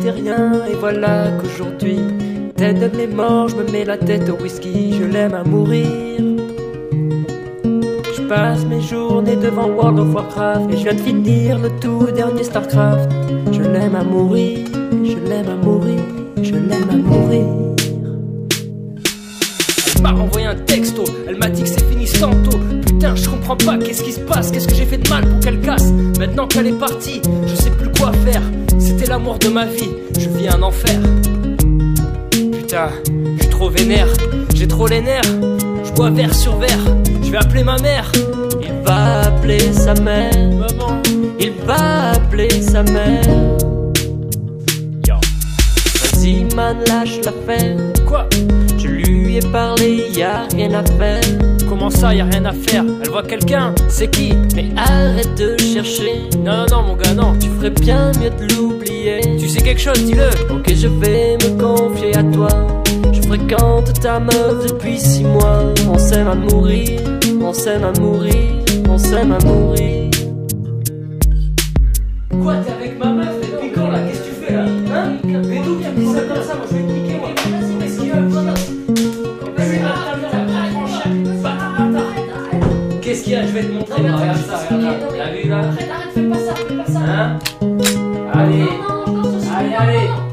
n'était rien et voilà qu'aujourd'hui, tête de mes morts, je me mets la tête au whisky, je l'aime à mourir. Je passe mes journées devant World of Warcraft et je viens de finir le tout dernier Starcraft. Je l'aime à mourir, je l'aime à mourir, je l'aime à mourir. Elle m'a renvoyé un texto, elle m'a dit que c'est fini tantôt. Putain, je comprends pas, qu'est-ce qui se passe, qu'est-ce que j'ai fait de mal pour qu'elle casse. Maintenant qu'elle est partie, je sais plus quoi faire. C'était l'amour de ma vie, je vis un enfer. Putain, je suis trop vénère, j'ai trop les nerfs. Je bois verre sur verre, je vais appeler ma mère. Il va appeler sa mère, maman. Il va appeler sa mère. Yo. Vas-y man, lâche l'affaire. Quoi? Je lui ai parlé, y'a rien à faire. Comment ça, y'a rien à faire? Elle voit quelqu'un, c'est qui? Mais arrête de chercher. Non, non, mon gars, non. Tu ferais bien mieux de l'oublier. Tu sais quelque chose, dis-le. Ok, je vais me confier à toi. Je fréquente ta meuf depuis 6 mois. On s'aime à mourir, on s'aime à mourir, on s'aime à mourir. Quoi, t'es avec ma meuf? Depuis quand là? Qu'est-ce que tu fais là? Hein? Mais d'où tu as mis ça comme ça? Moi je vais te niquer, moi. Qu'est-ce qu'il y a? Qu'est-ce qu'il y a? Je vais te montrer. Regarde ça, regarde là. T'as vu là? Arrête, fais pas ça, fais pas ça. Hein? Allez, allez, allez.